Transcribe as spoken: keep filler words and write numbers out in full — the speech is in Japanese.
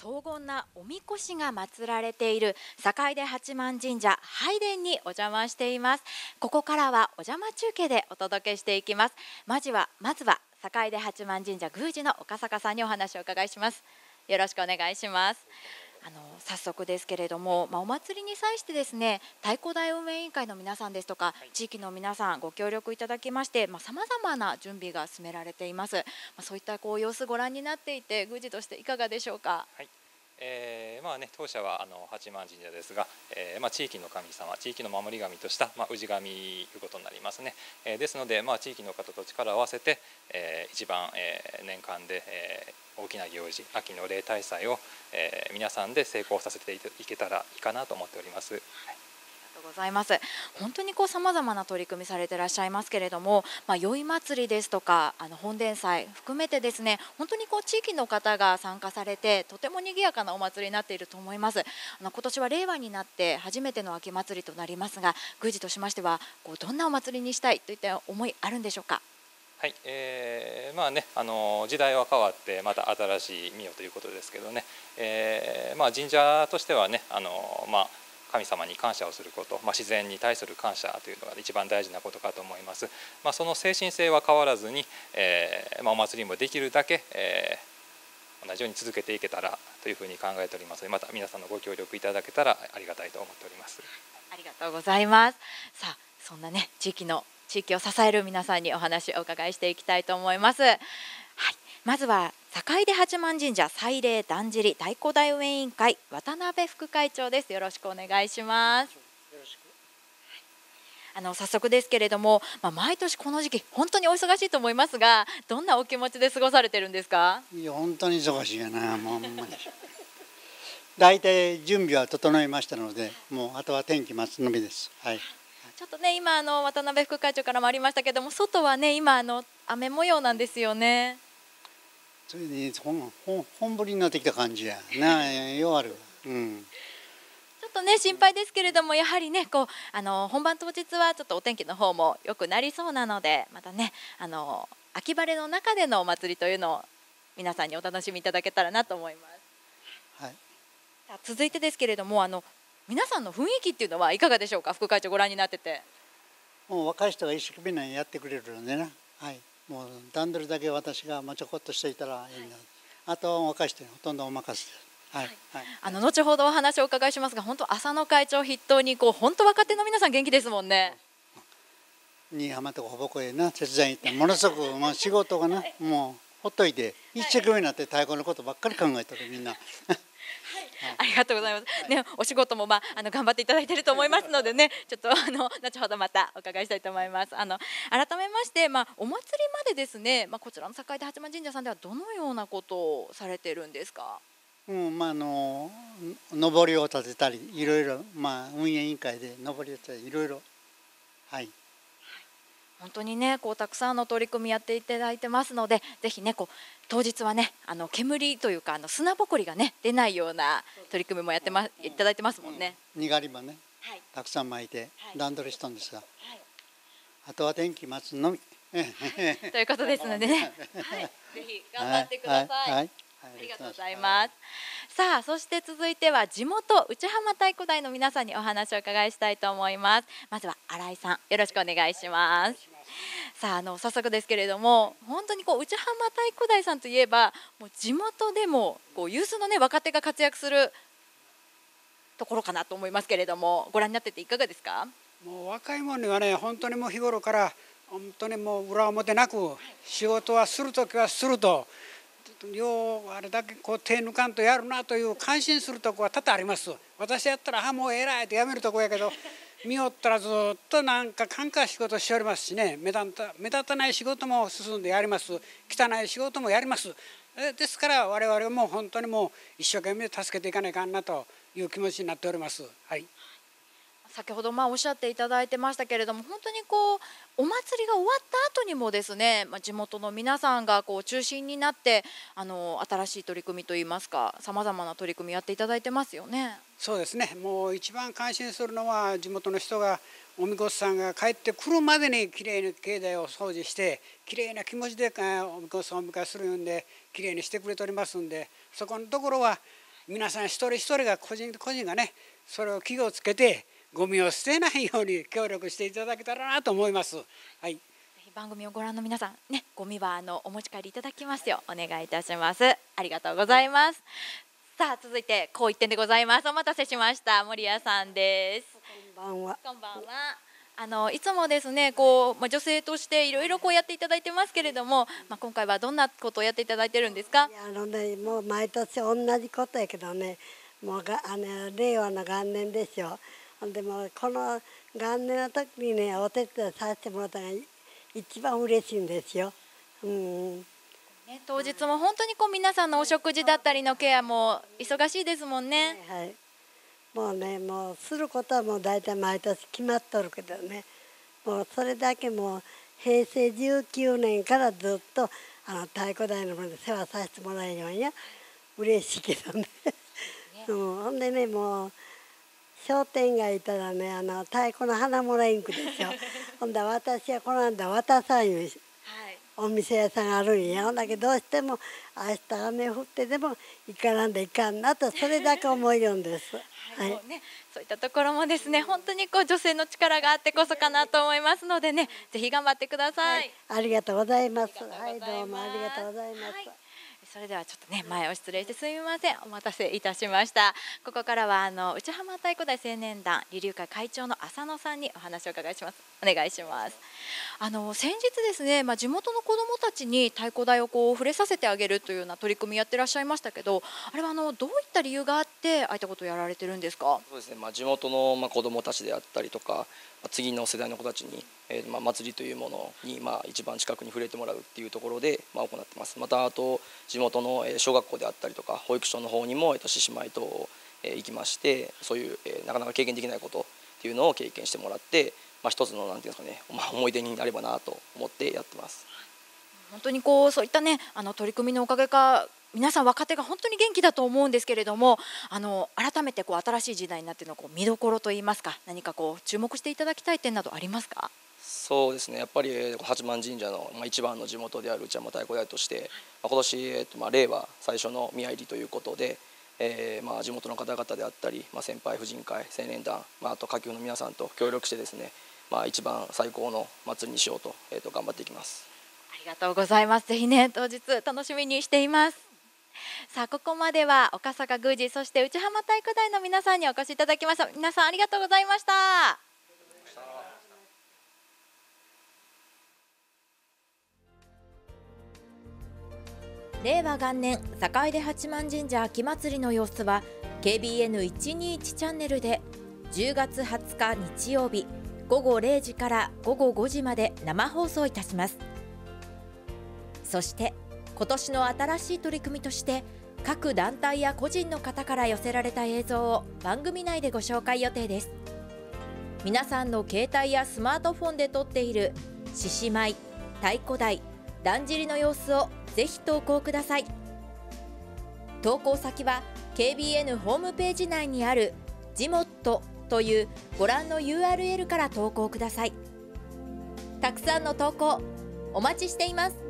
荘厳なおみこしが祀られている坂出八幡神社拝殿にお邪魔しています。ここからはお邪魔中継でお届けしていきます。まずはまずは坂出八幡神社宮司の岡坂さんにお話をお伺いします。よろしくお願いします。あの早速ですけれども、まあ、お祭りに際してですね、太鼓台運営委員会の皆さんですとか、はい、地域の皆さんご協力いただきまして、さまざ、まな準備が進められています。まあ、そういったこう様子ご覧になっていて、宮司としていかがでしょうか。 はい、えーまあね、当社はあの八幡神社ですが、えーまあ、地域の神様、地域の守り神とした、まあ、氏神ということになりますね。えー、ですので、まあ、地域の方と力を合わせて、えー、一番、えー、年間で、えー大きな行事、秋の例大祭を、えー、皆さんで成功させていけたらいいかなと思っております。はい、 ありがとうございます。本当にこう様々な取り組みされていらっしゃいますけれども、まあ、宵祭りですとかあの本殿祭含めてですね、本当にこう地域の方が参加されてとても賑やかなお祭りになっていると思います。あの今年は令和になって初めての秋祭りとなりますが、宮司としましてはこうどんなお祭りにしたいといった思いあるんでしょうか。 はい、えー、まあね、あの時代は変わってまた新しい御代ということですけどね、えーまあ、神社としてはね、あの、まあ、神様に感謝をすること、まあ、自然に対する感謝というのが一番大事なことかと思います。まあ、その精神性は変わらずに、えーまあ、お祭りもできるだけ、えー、同じように続けていけたらというふうに考えておりますので、また皆さんのご協力いただけたらありがたいと思っております。 ありがとうございます。さあ、そんなね地域の地域を支える皆さんにお話をお伺いしていきたいと思います。はい、まずは坂出八幡神社祭礼だんじり太鼓台運営委員会渡辺副会長です。よろしくお願いします。よろしく。あの早速ですけれども、まあ、毎年この時期本当にお忙しいと思いますが、どんなお気持ちで過ごされてるんですか。 いや本当に忙しいよな。もう大体準備は整いましたので、もうあとは天気待つのみです。はい。 ちょっとね今あの渡辺副会長からもありましたけども、外はね今あの雨模様なんですよね。 それで本本降りになってきた感じやな。弱る、うん、 ちょっとね心配ですけれども、やはりねこうあの本番当日はちょっとお天気の方も良くなりそうなので、またねあの秋晴れの中でのお祭りというのを皆さんにお楽しみいただけたらなと思います。はい、続いてですけれども、あの皆さんの雰囲気っていうのはいかがでしょうか。副会長ご覧になってて。 もう若い人が一生懸命やってくれるのでな、はい、もう段取りだけ私がちょこっとしていたらいいので、あとは若い人にほとんどお任せです。はいはい、 あの後ほどお話をお伺いしますが、本当浅野会長筆頭にこう本当若手の皆さん元気ですもんね。 新居浜とかほぼこへな手伝いに行ってものすごくもう仕事がな、もうほっといて一生懸命になって太鼓のことばっかり考えてるみんな。 ありがとうございます。ね、お仕事も、まあ、あの頑張っていただいていると思いますのでね、ちょっとあの後ほどまたお伺いしたいと思います。あの改めまして、まあ、お祭りまでですね、まあ、こちらの坂出八幡神社さんではどのようなことをされているんですか。 うんまあ、あの上りを立てたりいろいろ、まあ、運営委員会で上りを立てたりいろいろ、はい、 本当にねこうたくさんの取り組みやっていただいてますので、ぜひねこう当日はねあの煙というかあの砂ぼこりがね出ないような取り組みもやってまいただいてますもんね。 にがりもね、 はい、 たくさん巻いて段取りしたんですが、はい、あとは天気待つのみということですのでね、はい、ぜひ頑張ってください。はいはいはい、ありがとうございます。さあそして続いては地元内浜太鼓台の皆さんにお話をお伺いしたいと思います。まずは新井さん、よろしくお願いします。さああの早速ですけれども、本当にこう内浜太鼓台さんといえばもう地元でもこう有数のね若手が活躍するところかなと思いますけれども、ご覧になってていかがですか。 もう若い者にはね本当にもう日頃から本当にもう裏表なく仕事はするときはすると、ようあれだけこう手抜かんとやるなという感心するとこは多々あります。私やったらあもう偉いってやめるとこやけど、見よったらずっとなんか感化仕事しておりますしね、目立た目立たない仕事も進んでやります、汚い仕事もやります。ですから我々も本当にもう一生懸命助けていかないかんなという気持ちになっております。はい、 先ほどまあおっしゃっていただいてましたけれども、本当にこうお祭りが終わった後にもですね、まあ、地元の皆さんがこう中心になってあの新しい取り組みといいますか、さまざまな取り組みやっていただいてますよね。 そうですね、もう一番感心するのは地元の人がおみこしさんが帰ってくるまでにきれいに境内を掃除してきれいな気持ちでおみこしさんをお迎えするんできれいにしてくれておりますんで、そこのところは皆さん一人一人が個人個人がねそれを気をつけてゴミを捨てないように協力していただけたらなと思います。はい、ぜひ番組をご覧の皆さんね、ゴミはあのお持ち帰りいただきますようお願いいたします。ありがとうございます。さあ続いてこう一点でございます。お待たせしました、森谷さんです。 こんばんは。 こんばんは。あのいつもですねこう、まあ、女性としていろいろこうやっていただいてますけれども、まあ、今回はどんなことをやっていただいてるんですか？ いやあのねもう毎年同じことやけどね、もうがあの令和の元年でしょ。ほんでもうこの元年の時にねお手伝いさせてもらったのが一番嬉しいんですよ。うんね、当日も本当にこう皆さんのお食事だったりのケアも忙しいですもんね。 はい、はい、もうねもうすることはもう大体毎年決まっとるけどね、もうそれだけもうへいせいじゅうきゅうねんからずっとあの太鼓台の方で世話させてもらえるように嬉しいけどね。うん、ほんでねもう商店街行ったらねあの太鼓の花もらいんくでしょ。ほんで私はこの間渡さんいうお店屋さんがあるんや。ほんだけどどうしても明日雨降ってでも行かなんでいかんなとそれだけ思いよんです。 はい、もうね、そういったところもですね本当にこう女性の力があってこそかなと思いますのでね、ぜひ頑張ってください。はい、 ありがとうございます。はいどうもありがとうございます。はい、 それではちょっとね前を失礼してすみません、お待たせいたしました。ここからはあの内浜太鼓台青年団理流会会長の浅野さんにお話を伺いします。お願いします。あの先日ですね、まあ、地元の子どもたちに太鼓台をこう触れさせてあげるというような取り組みやってらっしゃいましたけど、あれはあのどういった理由があってああいったことをやられてるんですか？ そうですね、まあ、地元のまあ子どもたちであったりとか次の世代の子たちに、えー、まあ祭りというものにまあ一番近くに触れてもらうっていうところでまあ行ってます。またあと地元の小学校であったりとか保育所の方にも獅子舞と行きまして、そういうなかなか経験できないことっていうのを経験してもらって、まあ、一つのなんていうんですかね、まあ、思い出になればなと思ってやってます。 本当にこうそういったねあの取り組みのおかげか皆さん若手が本当に元気だと思うんですけれども、あの改めてこう新しい時代になってのこう見どころといいますか、何かこう注目していただきたい点などありますか？ そうですね、やっぱり八幡神社の一番の地元である内山太鼓台として、今年、えっと、まあ令和最初の宮入りということで、えー、まあ地元の方々であったり、まあ、先輩婦人会青年団、まあ、あと下級の皆さんと協力してですね、まあ、一番最高の祭りにしようと、えー、と頑張っていきます。 ありがとうございます。ぜひね当日楽しみにしています。さあここまでは岡坂宮司そして内浜太鼓台の皆さんにお越しいただきました。皆さんありがとうございました。令和元年坂出八幡神社秋祭りの様子は ケービーエヌひゃくにじゅういち チャンネルでじゅうがつはつか日曜日ごごれいじからごごごじまで生放送いたします。そして今年の新しい取り組みとして各団体や個人の方から寄せられた映像を番組内でご紹介予定です。皆さんの携帯やスマートフォンで撮っている獅子舞、太鼓台、だんじりの様子をぜひ投稿ください。投稿先は ケービーエヌ ホームページ内にあるジモットというご覧の ユーアールエル から投稿ください。たくさんの投稿お待ちしています。